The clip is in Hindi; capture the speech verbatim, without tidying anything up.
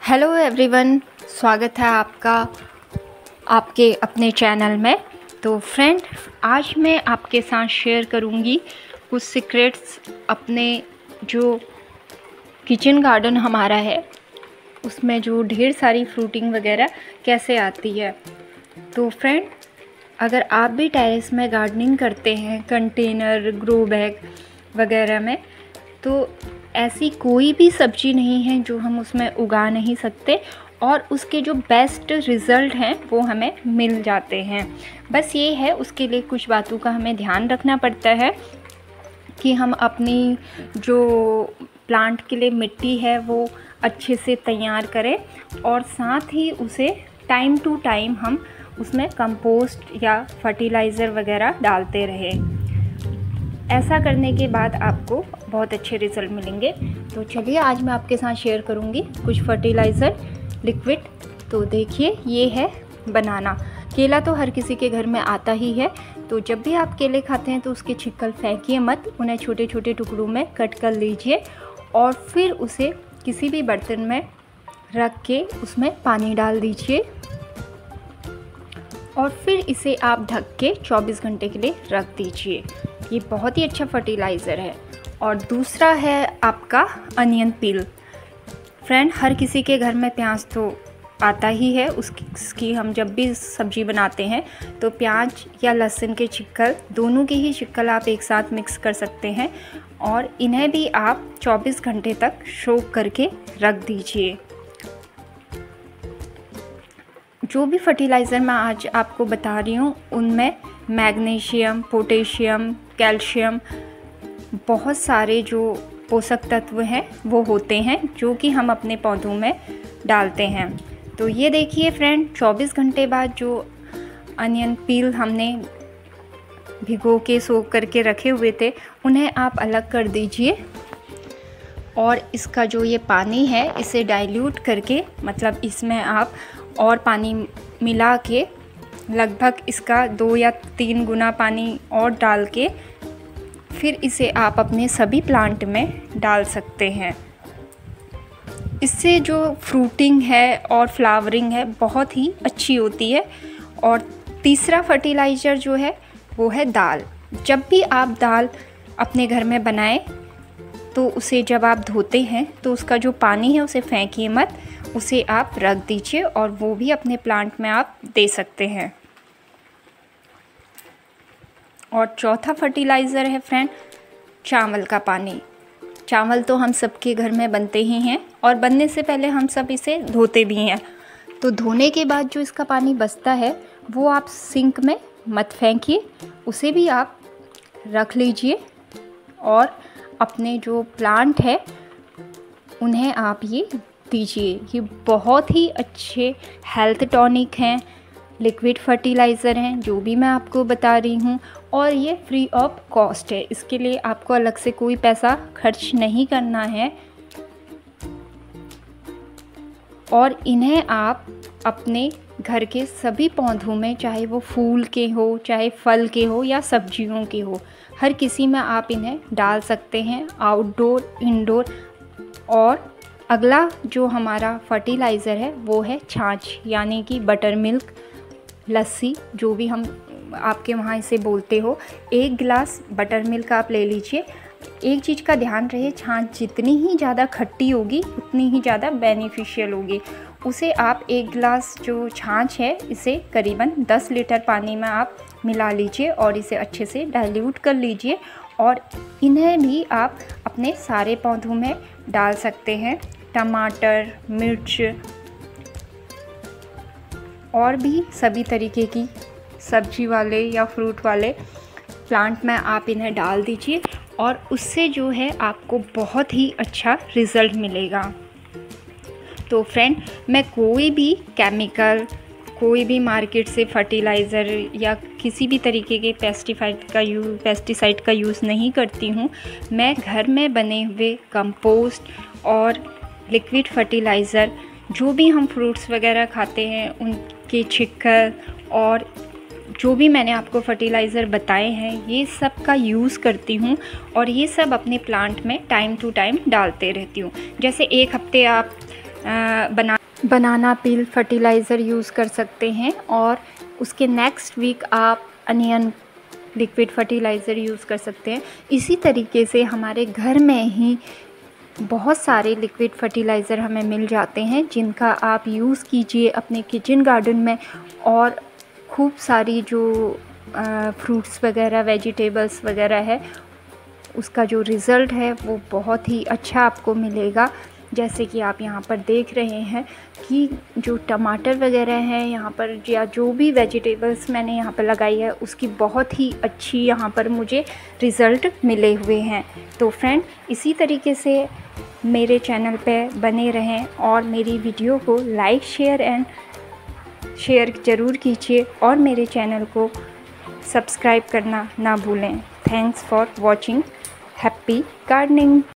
हेलो एवरीवन, स्वागत है आपका आपके अपने चैनल में। तो फ्रेंड, आज मैं आपके साथ शेयर करूंगी कुछ सीक्रेट्स अपने जो किचन गार्डन हमारा है उसमें जो ढेर सारी फ्रूटिंग वगैरह कैसे आती है। तो फ्रेंड, अगर आप भी टेरेस में गार्डनिंग करते हैं कंटेनर, ग्रो बैग वगैरह में, तो ऐसी कोई भी सब्ज़ी नहीं है जो हम उसमें उगा नहीं सकते और उसके जो बेस्ट रिज़ल्ट हैं वो हमें मिल जाते हैं। बस ये है, उसके लिए कुछ बातों का हमें ध्यान रखना पड़ता है कि हम अपनी जो प्लांट के लिए मिट्टी है वो अच्छे से तैयार करें और साथ ही उसे टाइम टू टाइम हम उसमें कंपोस्ट या फर्टिलाइज़र वगैरह डालते रहें। ऐसा करने के बाद आपको बहुत अच्छे रिज़ल्ट मिलेंगे। तो चलिए, आज मैं आपके साथ शेयर करूंगी कुछ फर्टिलाइज़र लिक्विड। तो देखिए, ये है बनाना। केला तो हर किसी के घर में आता ही है। तो जब भी आप केले खाते हैं तो उसके छिक्कल फेंकिए मत, उन्हें छोटे छोटे टुकड़ों में कट कर लीजिए और फिर उसे किसी भी बर्तन में रख के उसमें पानी डाल दीजिए और फिर इसे आप ढक के चौबीस घंटे के लिए रख दीजिए। ये बहुत ही अच्छा फर्टिलाइज़र है। और दूसरा है आपका अनियन पील। फ्रेंड, हर किसी के घर में प्याज तो आता ही है। उसकी उसकी हम जब भी सब्ज़ी बनाते हैं तो प्याज या लहसुन के छिक्कल, दोनों के ही छिक्कल आप एक साथ मिक्स कर सकते हैं और इन्हें भी आप चौबीस घंटे तक सोक करके रख दीजिए। जो भी फर्टिलाइज़र मैं आज आपको बता रही हूँ उनमें मैग्नीशियम, पोटेशियम, कैल्शियम, बहुत सारे जो पोषक तत्व हैं वो होते हैं जो कि हम अपने पौधों में डालते हैं। तो ये देखिए फ्रेंड, चौबीस घंटे बाद जो अनियन पील हमने भिगो के सोख करके रखे हुए थे उन्हें आप अलग कर दीजिए और इसका जो ये पानी है इसे डाइल्यूट करके, मतलब इसमें आप और पानी मिला के लगभग इसका दो या तीन गुना पानी और डाल के फिर इसे आप अपने सभी प्लांट में डाल सकते हैं। इससे जो फ्रूटिंग है और फ्लावरिंग है बहुत ही अच्छी होती है। और तीसरा फर्टिलाइज़र जो है वो है दाल। जब भी आप दाल अपने घर में बनाएं तो उसे जब आप धोते हैं तो उसका जो पानी है उसे फेंकिए मत, उसे आप रख दीजिए और वो भी अपने प्लांट में आप दे सकते हैं। और चौथा फर्टिलाइज़र है फ्रेंड, चावल का पानी। चावल तो हम सबके घर में बनते ही हैं और बनने से पहले हम सब इसे धोते भी हैं। तो धोने के बाद जो इसका पानी बचता है वो आप सिंक में मत फेंकिए, उसे भी आप रख लीजिए और अपने जो प्लांट है उन्हें आप ये दीजिए। ये बहुत ही अच्छे हेल्थ टॉनिक हैं, लिक्विड फर्टिलाइज़र हैं जो भी मैं आपको बता रही हूँ और ये फ्री ऑफ कॉस्ट है। इसके लिए आपको अलग से कोई पैसा खर्च नहीं करना है और इन्हें आप अपने घर के सभी पौधों में, चाहे वो फूल के हो, चाहे फल के हो या सब्जियों के हो, हर किसी में आप इन्हें डाल सकते हैं, आउटडोर, इंडोर। और अगला जो हमारा फर्टिलाइज़र है वो है छाछ, यानी कि बटर मिल्क, लस्सी, जो भी हम आपके वहाँ इसे बोलते हो। एक गिलास बटर मिल्क आप ले लीजिए। एक चीज़ का ध्यान रहे, छाछ जितनी ही ज़्यादा खट्टी होगी उतनी ही ज़्यादा बेनिफिशियल होगी। उसे आप एक गिलास जो छाछ है इसे करीबन दस लीटर पानी में आप मिला लीजिए और इसे अच्छे से डाइल्यूट कर लीजिए और इन्हें भी आप अपने सारे पौधों में डाल सकते हैं। टमाटर, मिर्च और भी सभी तरीके की सब्जी वाले या फ्रूट वाले प्लांट में आप इन्हें डाल दीजिए और उससे जो है आपको बहुत ही अच्छा रिज़ल्ट मिलेगा। तो फ्रेंड, मैं कोई भी केमिकल, कोई भी मार्केट से फर्टिलाइज़र या किसी भी तरीके के पेस्टिसाइड का यूज़ पेस्टिसाइड का यूज़ नहीं करती हूँ। मैं घर में बने हुए कंपोस्ट और लिक्विड फर्टिलाइज़र, जो भी हम फ्रूट्स वगैरह खाते हैं उनके छिक्कल और जो भी मैंने आपको फर्टिलाइज़र बताए हैं ये सब का यूज़ करती हूँ और ये सब अपने प्लांट में टाइम टू टाइम डालते रहती हूँ। जैसे एक हफ्ते आप बना बनाना पील फर्टिलाइज़र यूज़ कर सकते हैं, और उसके नेक्स्ट वीक आप अनियन लिक्विड फर्टिलाइज़र यूज़ कर सकते हैं। इसी तरीके से हमारे घर में ही बहुत सारे लिक्विड फर्टिलाइज़र हमें मिल जाते हैं, जिनका आप यूज़ कीजिए अपने किचन गार्डन में, और खूब सारी जो फ्रूट्स वगैरह वेजिटेबल्स वगैरह है उसका जो रिज़ल्ट है वो बहुत ही अच्छा आपको मिलेगा। जैसे कि आप यहाँ पर देख रहे हैं कि जो टमाटर वगैरह हैं यहाँ पर, या जो भी वेजिटेबल्स मैंने यहाँ पर लगाई है उसकी बहुत ही अच्छी यहाँ पर मुझे रिज़ल्ट मिले हुए हैं। तो फ्रेंड, इसी तरीके से मेरे चैनल पे बने रहें और मेरी वीडियो को लाइक शेयर एंड शेयर ज़रूर कीजिए, और मेरे चैनल को सब्सक्राइब करना ना भूलें। Thanks for watching. Happy gardening.